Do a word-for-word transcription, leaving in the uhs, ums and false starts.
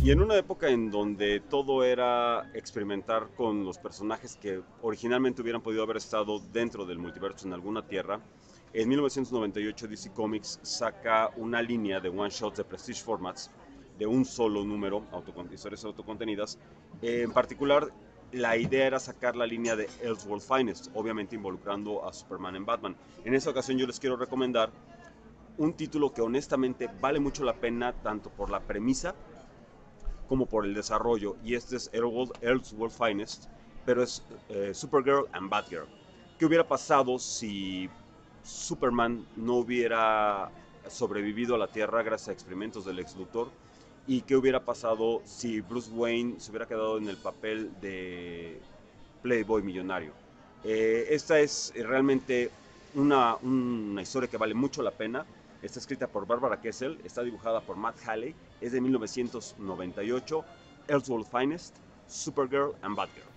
Y en una época en donde todo era experimentar con los personajes que originalmente hubieran podido haber estado dentro del multiverso en alguna tierra, en mil novecientos noventa y ocho D C Comics saca una línea de one-shots de Prestige Formats de un solo número, autocon historias autocontenidas. Eh, en particular, la idea era sacar la línea de Elseworld Finest, obviamente involucrando a Superman en Batman. En esta ocasión yo les quiero recomendar un título que honestamente vale mucho la pena tanto por la premisa como por el desarrollo, y este es Elseworld Finest, pero es eh, Supergirl and Batgirl. ¿Qué hubiera pasado si Superman no hubiera sobrevivido a la Tierra gracias a experimentos del ex Luthor? ¿Y qué hubiera pasado si Bruce Wayne se hubiera quedado en el papel de Playboy millonario? Eh, esta es realmente una, una historia que vale mucho la pena. Está escrita por Barbara Kessel, está dibujada por Matt Halley, es de mil novecientos noventa y ocho, Elseworld Finest, Supergirl and Batgirl.